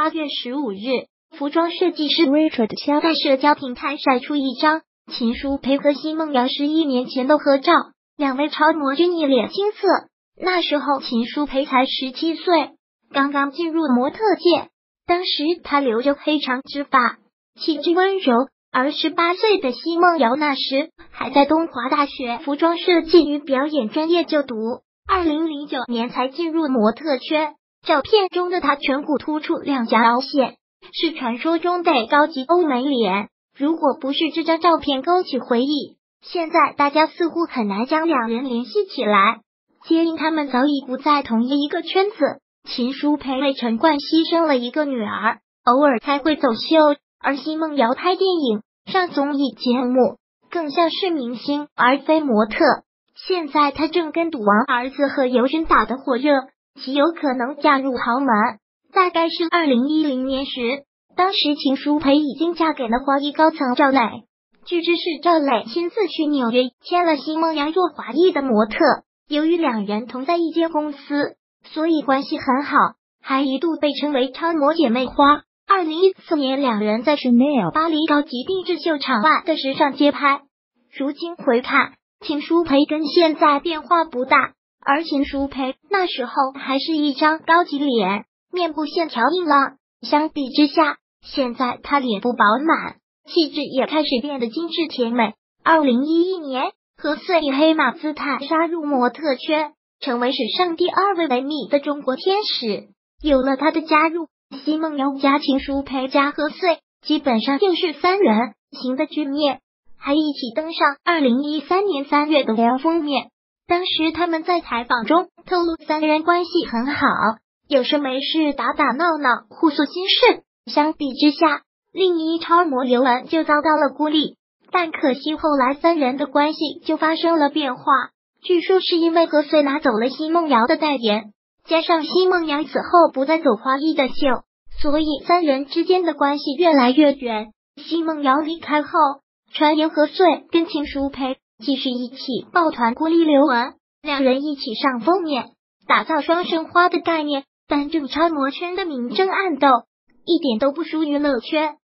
8月15日，服装设计师 Richard 在社交平台晒出一张秦舒培和奚梦瑶11年前的合照，两位超模均一脸青涩。那时候秦舒培才17岁，刚刚进入模特界。当时她留着黑长直发，气质温柔，而18岁的奚梦瑶那时还在东华大学服装设计与表演专业就读，2009年才进入模特圈。照片中的她颧骨突出两颊凹陷，是传说中的高级欧美脸。如果不是这张照片勾起回忆，现在大家似乎很难将两人联系起来，皆因他们早已不在同一个圈子。秦舒培为陈冠希生了一个女儿，偶尔才会走秀，而奚梦瑶拍电影、上综艺节目，更像是明星而非模特。现在她正跟赌王儿子和尤人打得火热，极有可能嫁入豪门。大概是2010年时，当时秦舒培已经嫁给了华谊高层赵磊。据知是赵磊亲自去纽约签了奚梦瑶做华谊的模特，由于两人同在一间公司，所以关系很好，还一度被称为超模姐妹花。2014年两人在 Chanel 巴黎高级定制秀场外的时尚街拍。如今回看，秦舒培跟现在变化不大，而秦舒培那时候还是一张高级脸，面部线条硬朗，相比之下，现在她脸部饱满，气质也开始变得精致甜美。2011年，何穗以黑马姿态杀入模特圈，成为史上第2位维密的中国天使。有了她的加入，奚梦瑶加秦舒培加何穗，基本上就是3人行的局面，还一起登上2013年3月的 Elle 封面。当时他们在采访中透露3人关系很好，有事没事打打闹闹，互诉心事。相比之下，另一超模刘雯就遭到了孤立，但可惜后来3人的关系就发生了变化。据说是因为何穗拿走了奚梦瑶的代言，加上奚梦瑶此后不再走华谊的秀，所以3人之间的关系越来越远。奚梦瑶离开后，传言何穗跟秦舒培继续一起抱团孤立刘雯，两人一起上封面，打造双生花的概念。但这超模圈的明争暗斗一点都不输娱乐圈，